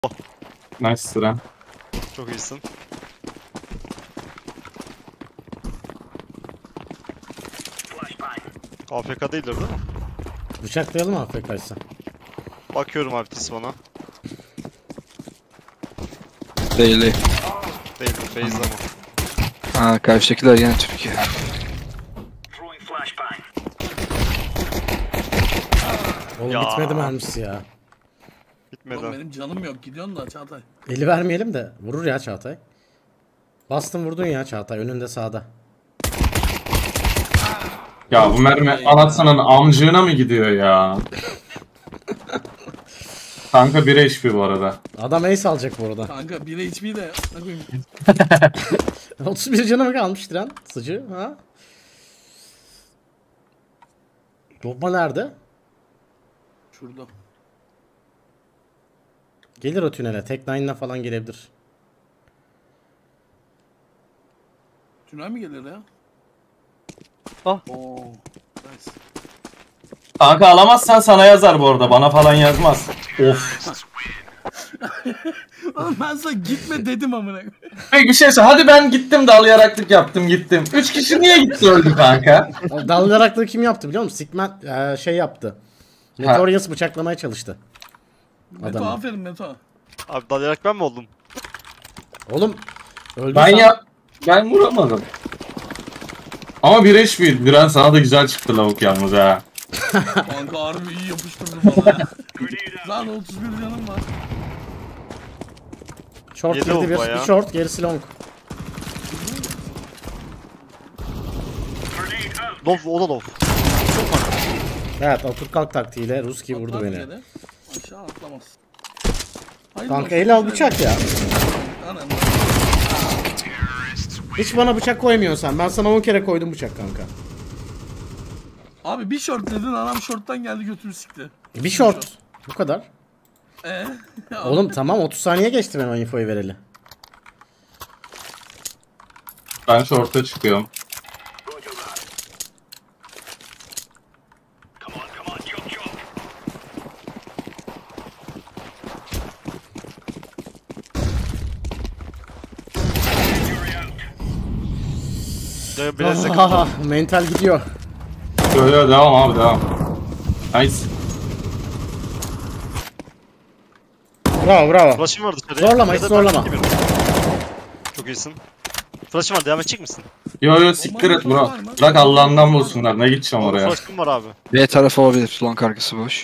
Nice sıra. Çok iyisin. AFK değildir değil mi? Bıçaklayalım AFK'ysa. Bakıyorum abi bana. Değil. Değil Beyza mı? Ha, karşıdakiler yani Türkiye. Oğlum Ya. bitmedi mermisi ya. Bitmedi. Oğlum benim canım yok. Gidiyorsun da Çağatay. Eli vermeyelim de vurur ya Çağatay. Bastın vurdun ya Çağatay önünde sağda. Ya bu mermi anlatsanın amcığına mı gidiyor ya? Kanka 1 HP bu arada. Adam ace alacak bu arada. Kanka 1 HP de. 31 canı mı kalmıştır lan sıcı ha? Lokma nerede? Şurada. Gelir o tünele. Tek nine'la falan gelebilir. Tünel mi gelir ya? Ah. Oo. Nice. Kanka alamazsan sana yazar bu arada. Bana falan yazmaz. Of. Oğlum ben sana gitme dedim amına. Peki bir şey söyle. Hadi ben gittim dalayaraklık yaptım gittim. 3 kişi niye gitti öldü kanka? O dalayaraklığı kim yaptı biliyor musun? Sigma şey yaptı. Notorious bıçaklamaya çalıştı. Meto Adamı. aferin Meto. Abi dalayarak ben mi oldum? Oğlum öldü Ben vuramadım. Ama 1 HP. Duran sana da güzel çıktı lavuk yalnız ha. Kanka harbi iyi yapıştırdın bana ya. Lan 31 canım var. Short Yedi girdi oldu bir bayağı. short gerisi long. Lof, o da lof. Evet otur kalk taktiğiyle Ruski vurdu Atlar beni. bir kere. Aşağı atlamaz. Hayır, Kanka olsun, el al şöyle. bıçak ya. Anan. Hiç bana bıçak koymuyorsun sen. Ben sana 10 kere koydum bıçak kanka. Abi bir short dedin adam shorttan geldi götürü sikti. Bir short. Bu kadar. Ya Oğlum tamam 30 saniye geçti ben o infoyu vereli. Ben short'a çıkıyorum. Biraz yakın. Aha, mental gidiyor. Yo devam abi devam. Nice. Bravo bravo. Flash'ım var dışarıya. Zorlama, Ya hiç da ben zorlama. çekemiyorum. Çok iyisin. Flash'ım var, devam edecek misin? Yo siktir et bro. Bırak Allah'ından bulsunlar. Ne gideceğim oraya. Flash'ım var abi. B tarafı olabilir. Long arkası boş.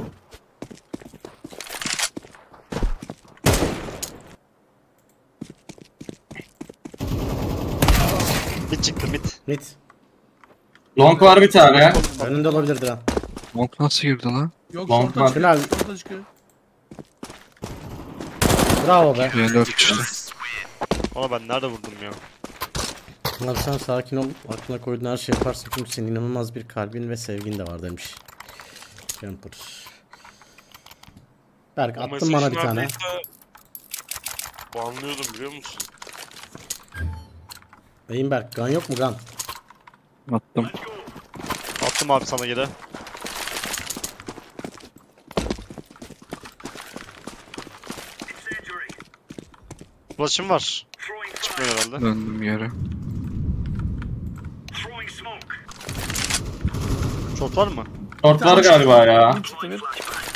Mid çıktı mid. Mid. Long var bir tane. Önünde olabilirdi lan. Long nasıl girdi lan? Yok Long short'a var. çıkıyor. Final. Short'a çıkıyor. Bravo be. B4 işte. Ama ben nerede vurdum ya? Abi sen sakin ol. Aklına koyduğun her şey yaparsın. Çünkü senin inanılmaz bir kalbin ve sevgin de var demiş. Camper. Berk attın bana bir tane. Banlıyordum biliyor musun? Beyim Berk gun yok mu gun? Attım. Attım abi sana geri. Flash'ım var. Çıkmıyor herhalde. Döndüm yere. Short var mı? Short var galiba ya. Bir çıktı bir.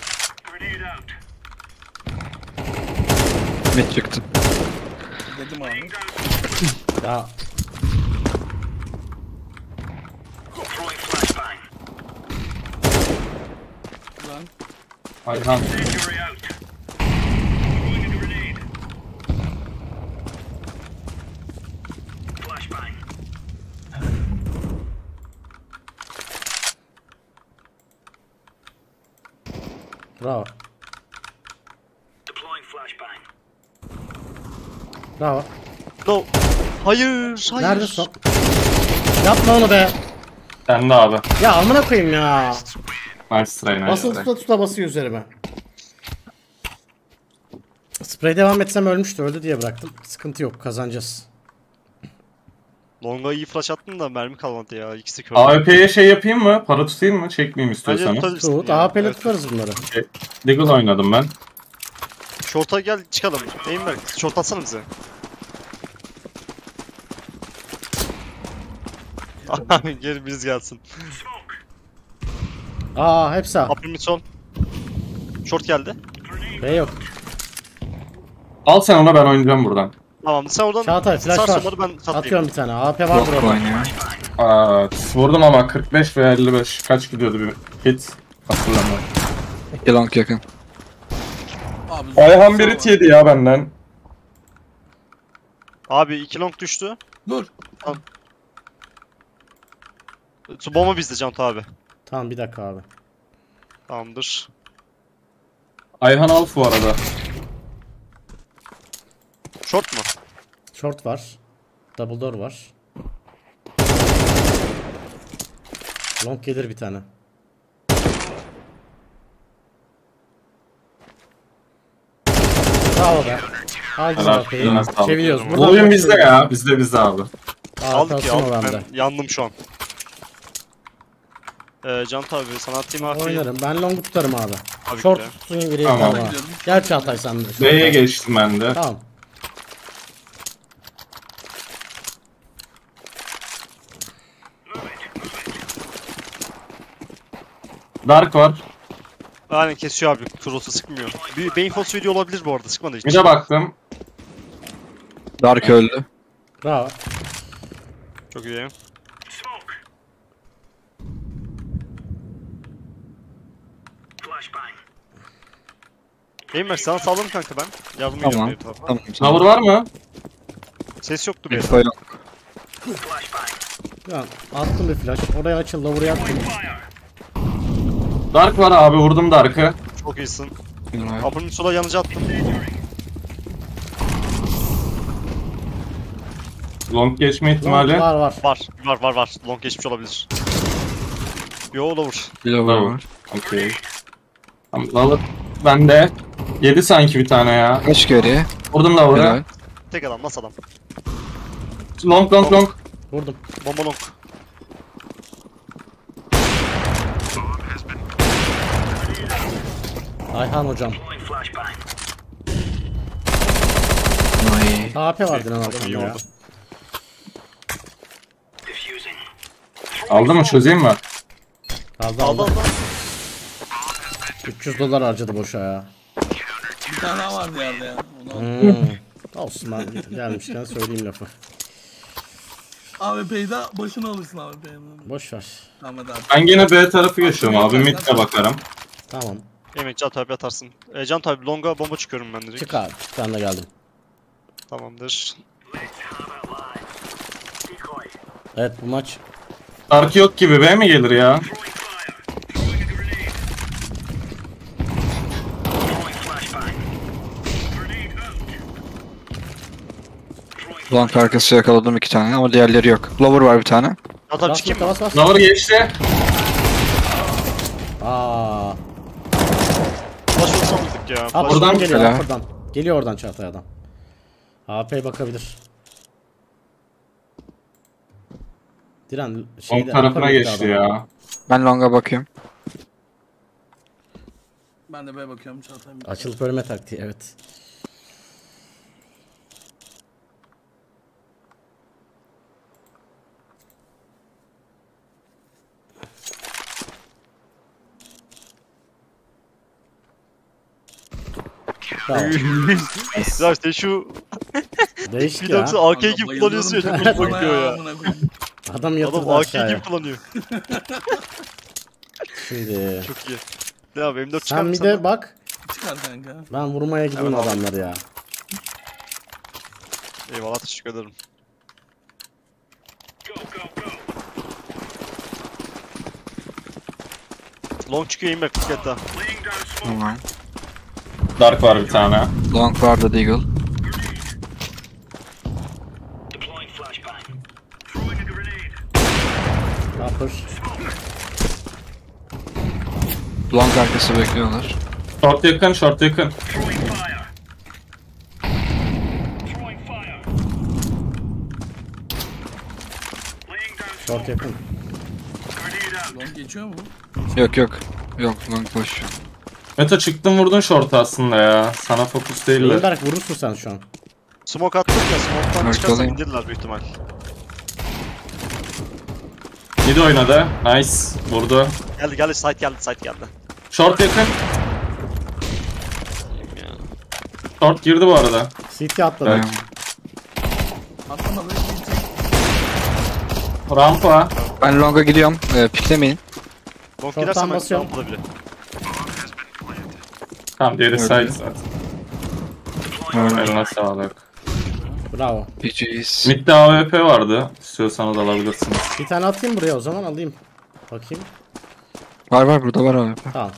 Mid çıktı. Dedim abi. Ya Lan. Ayhan. bravo. Bravo. No. Hayır, hayır. Nerede son? Yapma onu be. Sen de abi. Ya amına koyayım ya. Nice try nice Basılı try. tuta basıyor üzerime. Sprey devam etsem ölmüştü. Öldü diye bıraktım. Sıkıntı yok. Kazanacağız. Long'a iyi flash attın da mermi kalmadı ya. İkisi kör. AWP'ye şey yapayım mı? Para tutayım mı? Çekmeyeyim Bence istiyorsanız. tutabilirsin Tut. ya. AWP'le Evet. tutarız bunları. Deagle oynadım ben. Short'a gel çıkalım. Eğimberk short atsana bize. Abi gel biz gelsin. Aa hepsi A. Upper mid sol. Short geldi. B yok. Al sen ona, ben oynayacağım buradan. Tamam sen oradan Çağatay flash sar var. sonları ben satayım. Atıyorum bir tane. AP var Long burada. oynuyor. Vurdum ama 45 veya 55. Kaç gidiyordu bir hit? Hatırlamıyorum. 2 long yakın. Abi, Ayhan biri yedi ya benden. Abi 2 long düştü. Dur. Bomba bizde Cantu abi. Tamam bir dakika abi. Tamamdır. Ayhan Alf bu arada. Short mu? Short var. Double door var. Long gelir bir tane. Bravo be. Aldın Helal, AP'yi. eline sağlık. Çeviriyoruz. Bu Bu Buradan oyun bak- bizde ya. Bizde abi. Aldık ya kalsın o aldık. bende. Ben yandım şu an. Cantu abi sana atayım AP'yi. Oynarım. Ben long tutarım abi. Tabii Short ki de. tutsun geriye Tamam. tamam. Ben de gidiyorum. Gel Çağatay sen de. B'ye geçtim ben de. Tamam. Dark var. Aynen kesiyor abi. Cross'u sıkmıyor. Bir Bane Force video olabilir bu arada. Sıkmadı hiç. Bir de baktım. Dark öldü. Bravo. Çok iyi. Eğimberk sana sağlarım kanka ben. Yardım ediyorum Tamam. bir tarafa. Tamam. Tower var mı? Ses yoktu bir. Info yok. Tamam. Attım bir flash. Oraya açıldı. Buraya attım. Dark var abi, vurdum Dark'ı. Çok iyisin. Güzel. Upper mid sola yanıcı attım. Long geçme Long ihtimali. var var. Var. Long geçmiş olabilir. Yo lower. Bir lower Tamam. var. Okey. Tamam, Lover bende. Yedi sanki bir tane ya. Kaç geriye? Vurdum da Helal. oraya. Tek adam nasıl adam? Long. Vurdum. Bomba long. Ayhan hocam. Ay. AP vardı lan altında ya. Aldı mı, çözeyim mi? Aldı Aldı aldı. aldı. 300 dolar harcadı boşa ya. Bir tane daha vardı yerde ya. Onu al. Olsun ben gelmişken söyleyeyim lafı. AWP'yi de başına alırsın AWP'yi. Boş ver. Tamam hadi abi. Ben gene B tarafı geçiyorum abi. Mid'e bakarım. Tamam. Yemek Cantu abi atarsın. Cantu abi longa bomba çıkıyorum ben direkt. Çık abi. Ben de geldim. Tamamdır. Evet bu maç Dark yok gibi, B mi gelir ya? Long arkası yakaladım 2 tane ama diğerleri yok. Lower var bir tane. Cantu abi bas çıkayım mı? bas. Lover geçti. Aa. Flash olsa mıydık ya? Flash Oradan Oradan geliyor. Helal. Oradan. Geliyor oradan Çağatay adam. AP bakabilir. Diren Long şeyde tarafına upper geçti mid'de adam. ya. Ben long'a bakıyorum. Ben de B'ye bakıyorum Çağatay. Açılıp ölme taktiği evet. Bravo. Ya işte şu Değişik bir ya. dakika AK gibi kullanıyorsun ya. Çok hoşuma Bana gidiyor ya, ya. amına koyayım. Adam yatırdı Adam AK aşağıya. gibi kullanıyor. Şimdi Çok iyi. Ne abi M4 çıkar sen mı bir sana? de bak. Çıkar kanka. Ben vurmaya gideyim Hemen abi. adamları ya. Eyvallah teşekkür ederim. Long çıkıyor Eğimberk dikkatli. Tamam. Dark var bir tane. Long var da Deagle. Upper. Long arkası bekliyorlar. Short yakın. Short yakın. Long geçiyor mu? Yok. Yok long boş. Meta çıktın vurdun short aslında ya. Sana fokus değiller. Lindberg vurursun sen şu an. Smoke attık ya, smoke'tan çıkarsa Arkalayın. indirirler büyük ihtimal. Mid oynadı. Nice. Vurdu. Geldi, side geldi. Short yakın. Short girdi bu arada. CT atladı. Dayan. Atlamadı. Rampa. Ben longa gidiyorum. Piklemeyin. Long Short'tan girersen ben basıyorum. rampada bile. Tamam diğeri Öyle. side zaten. Öyle. Eline sağlık. Bravo. GG's. Mid'de AWP vardı. İstiyorsanız alabilirsiniz. Bir tane atayım buraya o zaman alayım. Bakayım. Var burada var abi. Tamam.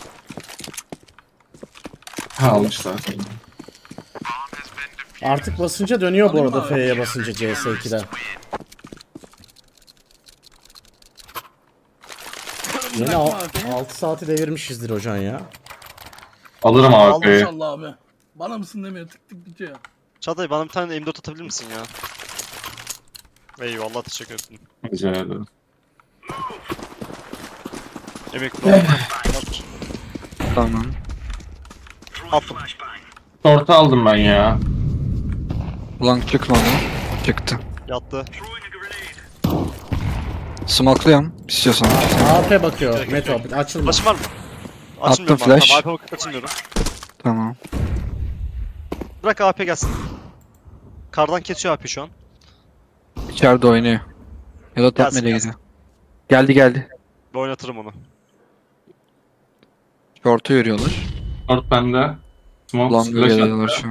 Almışlar. Artık basınca dönüyor bu arada F'ye basınca CS2'de. Yine 6 saati devirmişizdir hocam ya. Alırım Aldı AWP'yi. inşallah abi. Bana mısın demiyor, tık tık bitiyor. Çağatay bana bir tane M4 atabilir misin ya? Eyvallah, teşekkür ederim. Rica ederim. Emekli ol. Tamam. Attım. Short'u aldım ben ya. Long çıkmadı. Çıktı. Yattı. Smoke'luyum. İstiyorsan. AP bakıyor Meto açılma. Flash'ım var mı? Attım Açılmıyorum abi. flash. Tamam, AP'e bakıp açılmıyorum. Tamam. Bırak AP gelsin. Kardan kesiyor AP şu an. İçeride oynuyor. Ya da top Gelsin, mid'e gelsin. gidiyor. Geldi. Ben oynatırım onu. Short'u yürüyorlar. Short bende. Smoke Long'a flash geliyorlar attı.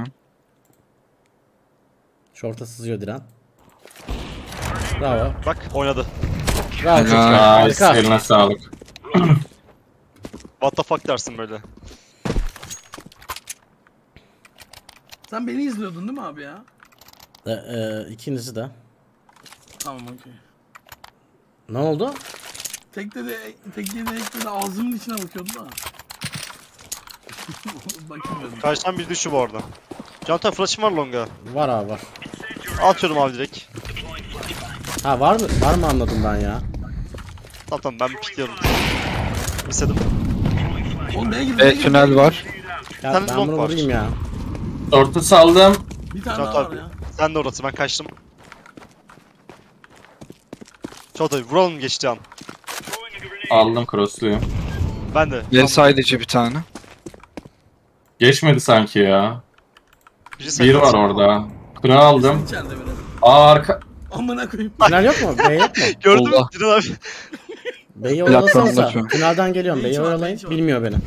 şu an. Short'a sızıyor Diren. Bravo. Bak oynadı. Bravo Helal. çocuklar. Nice. Harika. Eline sağlık. What the fuck dersin böyle. Sen beni izliyordun değil mi abi ya? İkinizi de. Tamam okey. Ne oldu? Tekte de ekte de ağzımın içine bakıyordu da. Bakmıyordum. Karşıdan bir düşü bu arada. Cantan flash'ım var longa. Var abi var. Atıyorum abi direkt. Ha var mı? Var mı anladım ben ya. Tamam ben pikliyorum. İstedim. Oğlum neye girdin? Tünel var. Ya Sen ben long bunu var. vurayım ya. Short'u saldım. Bir tane Cantan daha var abi. ya. Sen de orası, ben kaçtım. Çağatay vuralım geçti an. Aldım cross'luyum. Ben de. Geri side içi bir tane. Geçmedi sanki ya. Biri Bir sayı var alsın. orada. Kıra aldım. İçeride böyle. Arka. Amına koyayım. Tünel yok mu? B yok mu? Gördün mü? Allah. Diren abi. B'yi Platformda oyalasanıza. şu an. Tünelden geliyorum. B'yi Hiç var, oyalayın. hiç var. Bilmiyor beni.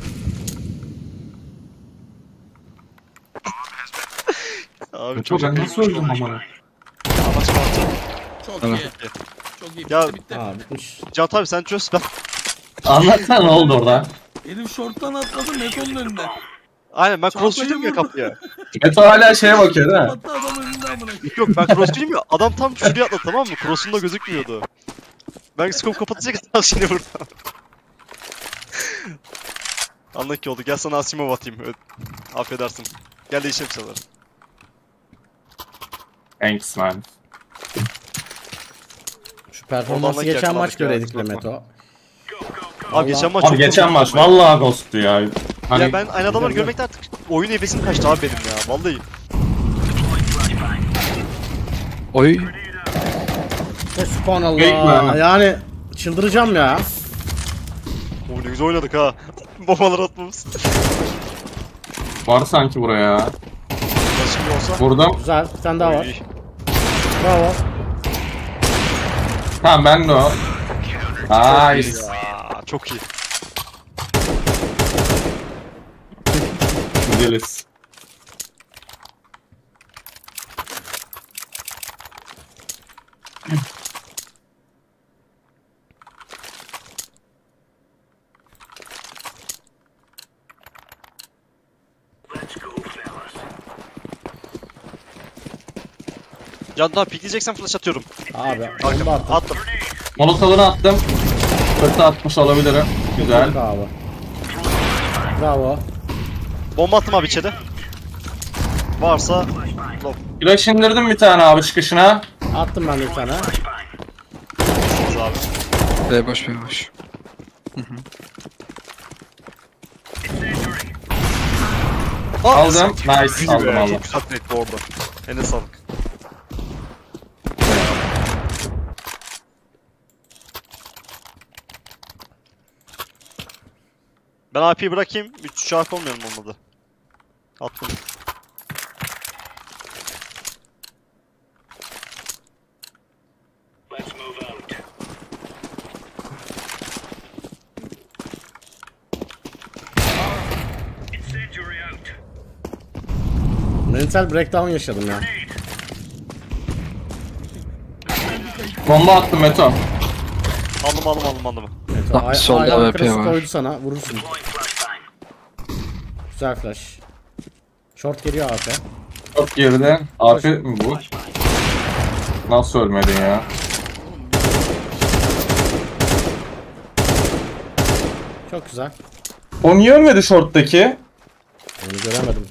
Abi Çok ben nasıl öldüm ama? Amaç parça. Çok Tamam. iyi. Çok iyi. Ya- Bitti bitti. Aa bitmiş. Cantan abi sen çöz ben. Anlatsana ne oldu orada? Herif şorttan atladı metonun önünde. Aynen ben Çağatay'ı crossfit'im ya vurdu. kapıya. Meto hala şeye bakıyor değil mi? Hatta adam önünde amına koyayım. Yok ben crossfit'im ya. Adam tam şuraya atladı, tamam mı? Cross'unda gözükmüyordu. Ben scope kapatacak adam şimdi burada. Anla ki oldu. Gel sana Asimov atayım. Affedersin. Gel değişelim şeyler. Thanks man. Şu performansı Oradan geçen maç yakaladık ya. göreydik de Meto. Abi geçen maç Abi çok geçen korktum maç ben ya. vallahi ghost'tu ya. Hani Ya ben aynı adamları görmekten artık oyun hevesim kaçtı abi benim ya. Vallahi. Oy. Subhanallah. Bekle. Yani çıldıracağım ya. O ne güzel oynadık ha. Bombalar atmamız. var sanki buraya. Şimdi olsa. Vurdum. Güzel. Bir tane daha var. Oy. Bravo. Tamam ben de o. Nice. Ya, çok iyi. Güzeliz. Can daha pikleyeceksen flash atıyorum. Abi. Arkam. Bomba attım. Attım. Molotov'unu attım. 40 atmış olabilirim. Güzel. Bravo. Bravo. Bomba attım abi içeri. Varsa lob. Flash indirdim bir tane abi çıkışına. Attım ben de bir tane. Abi. B boş B boş. Aldım. Nice. Aldım aldım. Çok güzel trade bu orada. Eline sağlık. Ben AP'yi bırakayım. 3 şarkı olmayalım olmadı. Attım. Mental breakdown yaşadım ya. Bomba attım Meto. Aldım. Evet, Lan, solda ayağın AWP kırısı var. koydu sana, vurursun. Güzel flash. Short geliyor AP. Çok geride. Afiyet mi bu? Nasıl ölmedin ya? Çok güzel. O niye ölmedi short'taki? Onu göremedim.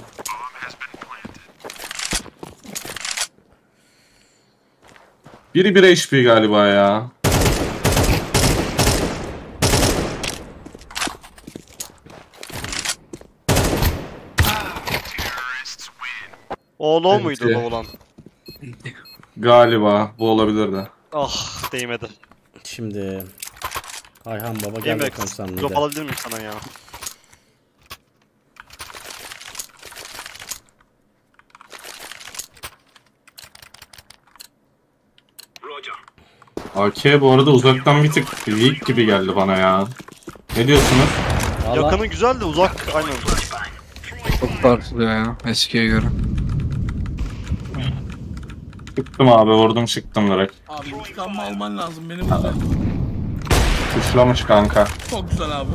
Biri 1 HP galiba ya. O low Evet, muydu evet. low olan? Galiba bu olabilirdi. Ah değmedi. Şimdi Ayhan baba gel Yemek. bakalım sen Drop de. alabilir miyim sana ya? AK bu arada uzaktan bir tık weak gibi geldi bana ya. Ne diyorsunuz? Vallahi Yakını güzel de uzak aynen. Çok farklı ya eskiye göre. Çıktım abi vurdum çıktım direkt. Abi intikam mı alman lazım benim de. Kuşlamış kanka. Çok güzel abi.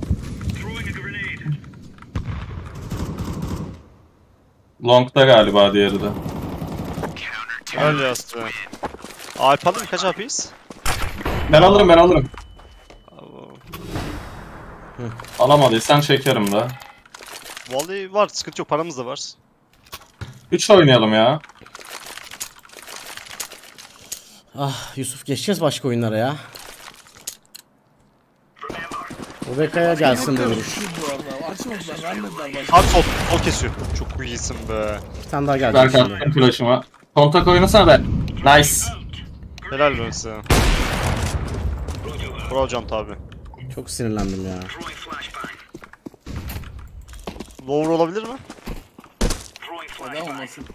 Long'da galiba diğeri de. Öyle yazdı. Alp alın kaç AP'yiz? Ben alırım. Alamadıysan çekerim de. Vallahi var sıkıntı yok paramız da var. 3 oynayalım ya. ah Yusuf geçeceğiz başka oyunlara ya. UBK'ya gelsin bu vuruş. Şu bu arada. Açmadılar, vermediler başka. Abi sol kesiyor. Çok iyisin be. Bir tane daha gelecek Berk şimdi. attım flash'ıma. Kontak oynasana be. Nice. Helal be size. Bravo Can abi. Çok sinirlendim ya. Lower olabilir mi? Neden olmasın?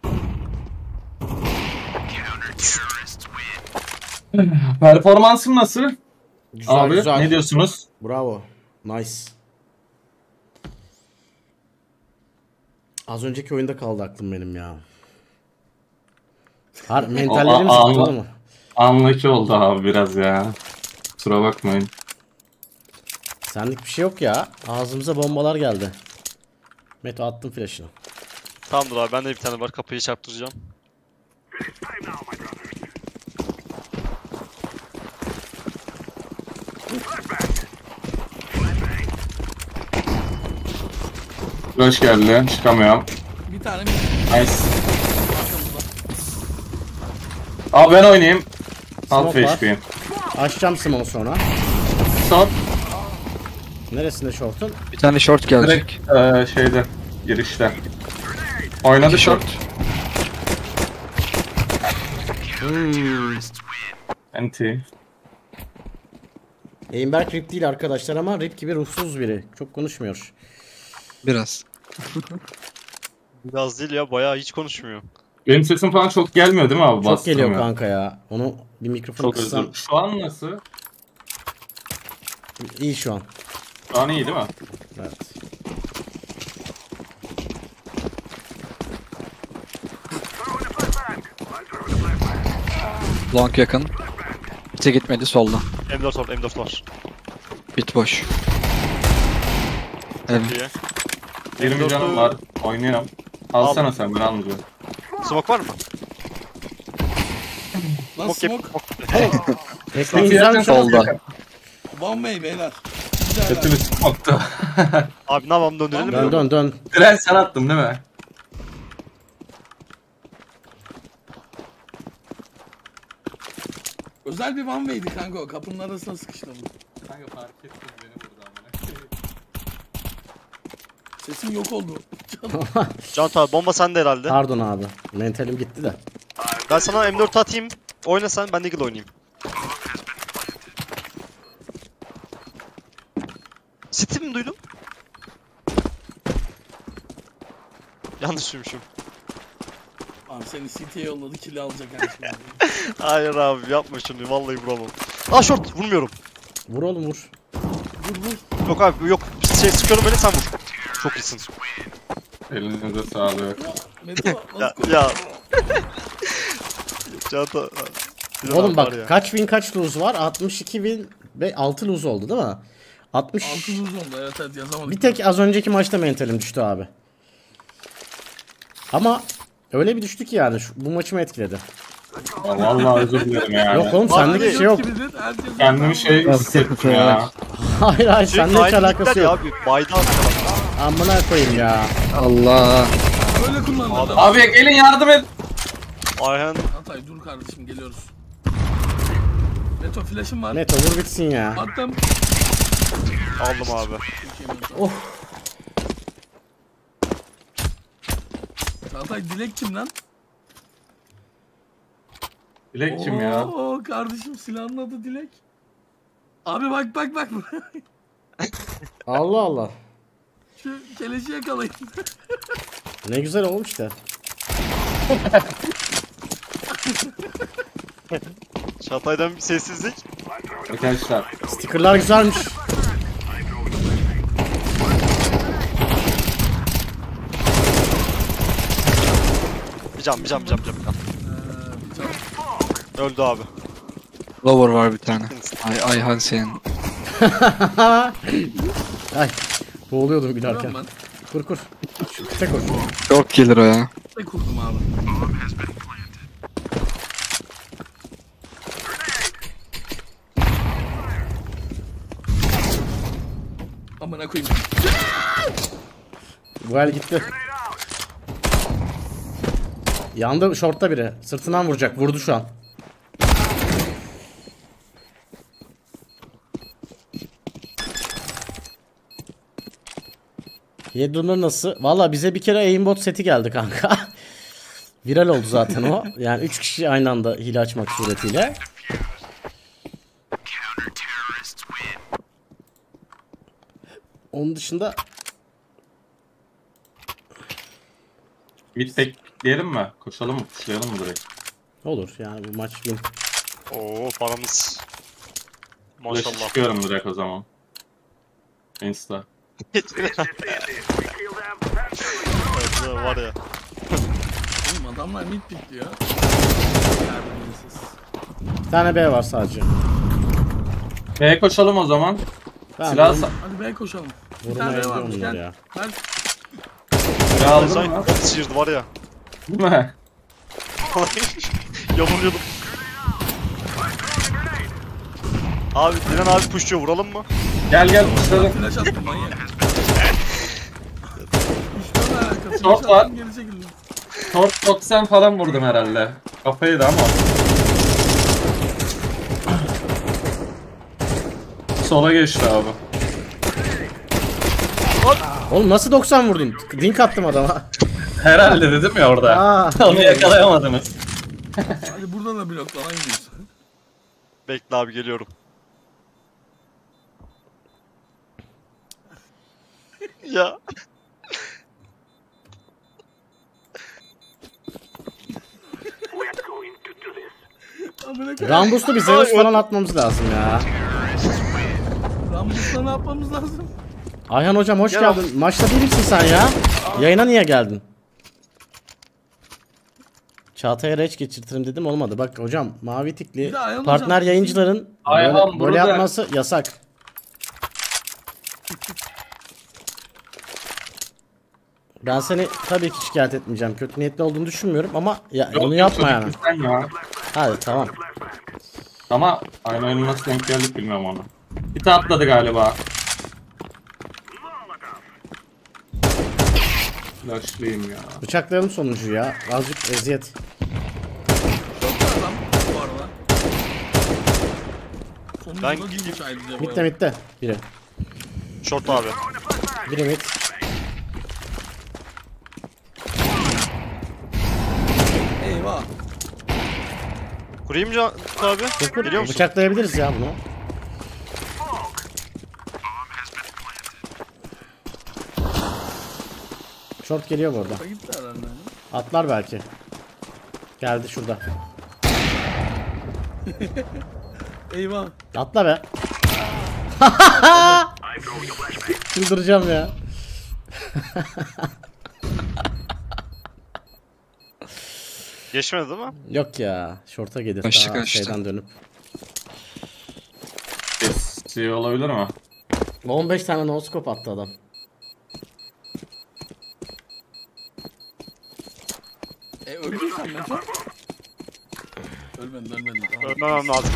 Performansım nasıl? Güzel Abi güzel. ne diyorsunuz? Bravo. Nice. Az önceki oyunda kaldı aklım benim ya. Mentallerimiz Aa, zıpladı mı? Unlucky oldu abi biraz ya. Kusura bakmayın. Senlik bir şey yok ya. Ağzımıza bombalar geldi. Meto attım flash'ını. Tamamdır abi bende bir tane var kapıyı çarptıracağım. Flash geldi. Çıkamıyorum. Bir tane Nice. arkamızda. Abi ben oynayayım. Alt Smoke var. HP'yim. Açacağım Simon sonra. Short Neresinde short'un? Bir tane short gelecek. direkt şeyde girişte. Oynadı İki short. Hmm. NT. Eimberg rip değil arkadaşlar ama rip gibi ruhsuz biri. Çok konuşmuyor. Biraz. Biraz değil ya bayağı hiç konuşmuyor. Benim sesim falan çok gelmiyor değil mi abi? Çok geliyor Bastırmıyor. kanka ya. Onu bir mikrofonu Çok kıssam özür. Şu an nasıl? iyi şu an. Şu an iyi değil mi? Evet. Long yakın. Bite gitmedi solda. M4 var M4 var. Bit boş. Çok Evet. iyi. 20 M4'ü canım var. Oynuyorum. Alsana Al. sen ben almayacağım. Smoke var mı? Lan Smoke yap. smoke. Ekmeğin Smoke güzelmiş yerken ama. Solda. One way beyler. Güzel abi. Kötü bir smoke'tu. Abi ne yapalım döndürelim mi? Dön. Diren sen attın değil mi? Özel bir one way'di kanka o. Kapının arasına sıkıştım. Kanka fark ettim beni burada ama. Sesim yok oldu. Can abi bomba sende herhalde. Pardon abi. Mentalim gitti de. Ben sana M4 atayım. Oyna sen, ben Eagle oynayayım. City mi duydum? Yanlış duymuşum. Abi seni CT'ye yolladı, kili alacak her şey. Hayır abi yapma şunu, vallahi vuramam. Aa short, vurmuyorum. Vur oğlum vur. Vur vur. Yok abi yok. Şey sıkıyorum böyle, sen vur. Çok iyisin. Elinize sağlık. Meto Ya nasıl ya. Çanta. Oğlum bak kaç win kaç lose var? 62 win ve 6 lose oldu değil mi? 60. 6 uzun oldu, evet yazamadım. Bir tek az önceki maçta mentalim düştü abi. Ama öyle bir düştü ki yani bu maçımı etkiledi. Ya vallahi özür dilerim yani. Yok oğlum sende bir şey yok. Kendimi şey hissettim ya. Hayır hayır sende hiç alakası yok. Abi bayda attılar. Amına koyayım ya. Allah. Öyle kullandı adam. Abi gelin yardım et. Ayhan Atay dur kardeşim, geliyoruz. Meto flash'ım var. Net olur bitsin ya. Attım. aldım abi. Oh. Atay Dilek kim lan? Bilek kim ya? Oo kardeşim, silahın adı Dilek. Abi bak bak bak. Allah Allah. Şu keleşi yakalayın. Ne güzel olmuş işte. Çatay'dan bir sessizlik. Arkadaşlar. Stickerlar güzelmiş. Bir can. Bir can. Öldü abi. Lower var bir tane. Ayhan senin. Ay. Boğuluyordum gülerken. Ben Kur kur. Tek kur. Short gelir o ya. de kurdum abi. Amına koyayım. Bu el gitti. Yandı shortta biri. Sırtından vuracak. Vurdu şu an. Yedrunlar nasıl? Valla bize bir kere aimbot seti geldi kanka. Viral oldu zaten o. Yani 3 kişi aynı anda hile açmak suretiyle. Onun dışında Mid bekleyelim mi? Koşalım mı? Kuşlayalım mı direkt? olur yani bu maç win. Oo paramız. Flash Maşallah. çıkıyorum direkt o zaman. Insta. Evet, var ya. Oğlum adamlar mid pikliyor. Terbiyesiz. Bir tane B var sadece. B'ye koşalım o zaman. Ben Silah bunu- Hadi B'ye koşalım. Bir Vurmaya tane B gidiyorum varmış, bunlar gel. ya. Ver. silah aldın Sanki mı? sıyırdı var ya. Değil mi? Yamuluyordum. Abi Dilan abi pushluyor, vuralım mı? Gel kuşlayalım. Flash attım manyak. Düşmanla alakası. Short Flash var. attım, geri çekildim. Short 90 falan vurdum herhalde. Kafayı da ama. Sola geçti abi. Oğlum nasıl 90 vurdun? Link attım adama. Herhalde dedim ya orada. Aa. Onu yakalayamadınız. Hadi burada da bloklanan gidiyorsun. Bekle abi, geliyorum. Ya. Amına koyayım. Rambus'ta bir Zeus falan atmamız lazım ya. Rambus'ta ne yapmamız lazım? Ayhan hocam hoş Gel geldin. Maçta değil misin sen ya? Yayına niye geldin? Çağatay'a reç geçirtirim dedim olmadı. Bak hocam mavi tikli Bir de Ayhan partner hocam- yayıncıların Ayhan böyle burada. yapması yasak. Ben seni tabii ki şikayet etmeyeceğim. Kötü niyetli olduğunu düşünmüyorum ama ya, onu yapma yani. Sen ya. Hadi tamam. Ama aynı oyunu nasıl denk geldik bilmiyorum onu. Bir tane atladı galiba. Flashlayayım ya. Bıçaklayalım sonuncuyu ya. Azıcık eziyet. Çok var adam bu arada. Sonunda Ben da gideyim. giymiş ayrıca bu Mitte arada. mitte. Biri. Short abi. Biri mit. Kurayım mı abi? Geliyor musun? Bıçaklayabiliriz ya bunu. Short geliyor bu arada. Gitti herhalde. Atlar belki. Geldi şurada. Eyvah. Atla be. Çıldıracağım ya. Geçmedi değil mi? Yok ya. Short'a gelir. Kaçtı, Daha kaçtı. şeyden dönüp. Şey olabilir mi? 15 tane no scope attı adam. Öldün sen Meto. Ölmedin. Tamam. Ölmemem lazım.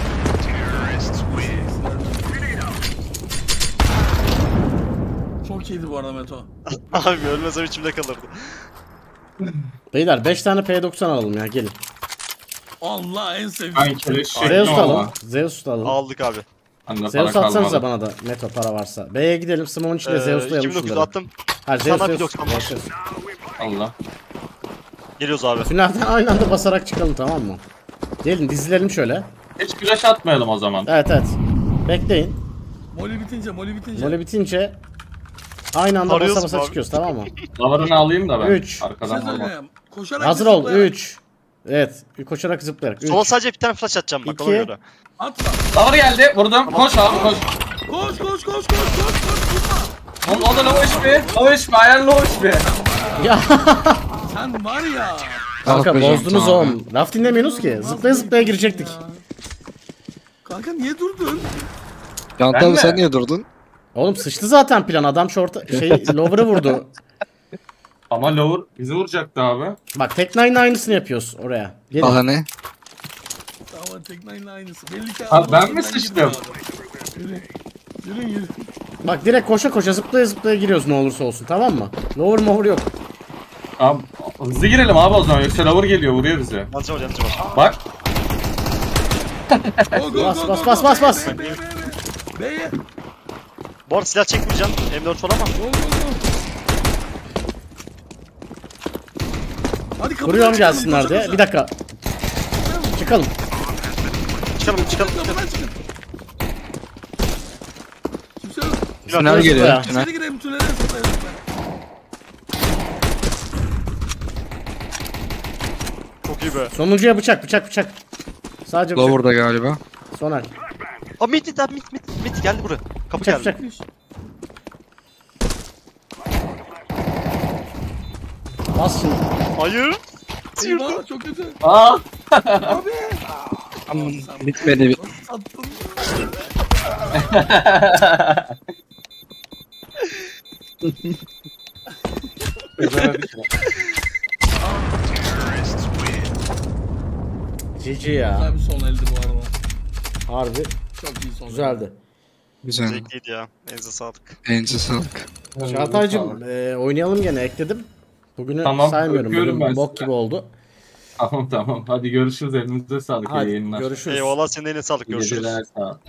Çok iyiydi bu arada Meto. Abi ölmesem içimde kalırdı. Beyler 5 tane P90 alalım ya gelin. Allah en sevdiğim. Ben keleş Zeus çektim da ama. alalım. Zeus da alalım. Aldık abi. Bende para Zeus atsanıza kalmadı. bana da Meto para varsa. B'ye gidelim Simon ile Zeus'la 2900 şunları. attım. Ha Zeus Sana Zeus. 1.90 var. Zeus. Allah. Geliyoruz abi. Tünelden aynı anda basarak çıkalım tamam mı? Gelin dizilelim şöyle. Hiç flash atmayalım o zaman. Evet. Bekleyin. Moli bitince. Böyle bitince aynı anda Arıyoruz basa basa abi. çıkıyoruz tamam mı? Davarını alayım da ben. 3. Bir şey Arkadan alma. söyleyeyim. Koşarak Hazır ol. zıplayarak. 3. Evet. Koşarak zıplayarak. 3. Sola sadece bir tane flash atacağım bak ona İki. göre. Atla. Davar geldi. Vurdum. Koş abi koş. Koş. O da low HP. Low HP. Ayar low HP. Ya Sen var ya. kanka Aferin bozdunuz sana. oğlum. Laf dinlemiyorsunuz ki. Zıplaya zıplaya girecektik. Kanka niye durdun? Can Ben abi de. sen niye durdun? Oğlum sıçtı zaten plan. Adam short lower'ı vurdu. Ama lower bizi vuracaktı abi. Bak tek nine'ın aynısını yapıyoruz oraya. Gelin. Bahane. Tamam Teknine'le aynısı. Belli ki Ha, adam ben mi oradan sıçtım? gidiyor abi. Yürü. Bak direkt koşa koşa zıplaya zıplaya giriyoruz ne olursa olsun tamam mı? Lower mover yok. Abi hızlı girelim abi o zaman. Yoksa lower geliyor vuruyor bizi. Yancı var. Bak. Go, Bas. B'ye. Bu arada silah çekmeyeceğim. M4 falan ama. Go. Hadi kapıdan Kuruyorum çıkalım, gelsinler koşa diye. koşa. Bir dakika. Çıkalım. Çıkalım. Kapıdan çıkın. Kimse yok. Tünel geliyor. zıplaya. Tünel. İçeri girelim tünele zıplayalım. Çok iyi be. Sonuncuya bıçak. Sadece bıçak. Lower'da galiba. Soner. Abi mid abi mid geldi buraya. Kapı Bıçak geldi. bıçak. Bas şimdi. Hayır. Eyvah çok kötü. Aa. Abi. Bitmedi. Sattın. GG ya. Güzel bir son eldi bu arada. Harbi Çok iyi son. güzeldi. Güzel. Zevkliydi ya. Elinize sağlık. Elinize sağlık. Çağatay'cım oynayalım gene ekledim. Bugünü Tamam, saymıyorum. öpüyorum Bugün ben bok sizi. gibi oldu. Tamam. Hadi görüşürüz. Elinize sağlık. İyi Hadi yayınlar. görüşürüz. Eyvallah senin eline sağlık. İyi Görüşürüz. geceler, sağ ol.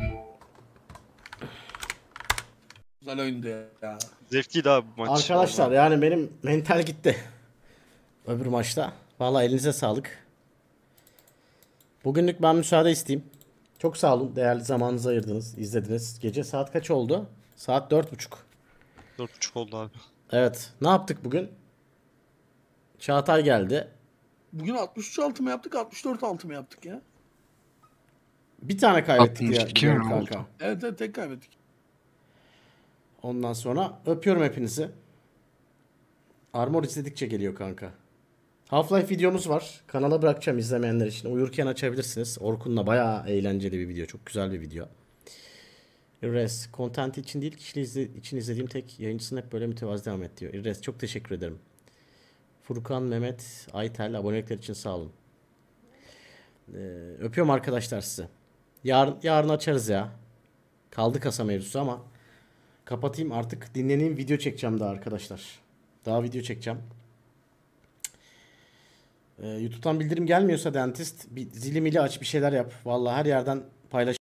Güzel oyundu ya. Zevkliydi abi bu maç. Arkadaşlar yani benim mental gitti. Öbür maçta. Vallahi elinize sağlık. Bugünlük ben müsaade isteyeyim. Çok sağ olun. Değerli zamanınızı ayırdınız. İzlediniz. Gece saat kaç oldu? Saat 4.30. 4.5 oldu abi. Evet. Ne yaptık bugün? Çağatay geldi. Bugün 63 altı mı yaptık 64 altı mı yaptık ya? Bir tane kaybettik ya. 62 biliyorum mi kanka. oldu? Evet tek kaybettik. Ondan sonra öpüyorum hepinizi. Armor izledikçe geliyor kanka. Half-Life videomuz var. Kanala bırakacağım izlemeyenler için. Uyurken açabilirsiniz. Orkun'la bayağı eğlenceli bir video. Çok güzel bir video. İrres, content için değil kişiliği için izlediğim tek yayıncısın hep böyle mütevazi devam et diyor. İrres çok teşekkür ederim. Furkan, Mehmet, Aytel abonelikler için sağ olun. Öpüyorum arkadaşlar sizi. Yarın açarız ya. Kaldı kasa mevzusu ama kapatayım artık dinleneyim video çekeceğim daha arkadaşlar. Daha video çekeceğim. YouTube'dan bildirim gelmiyorsa Dentist bir zili mili aç bir şeyler yap. Vallahi her yerden paylaş.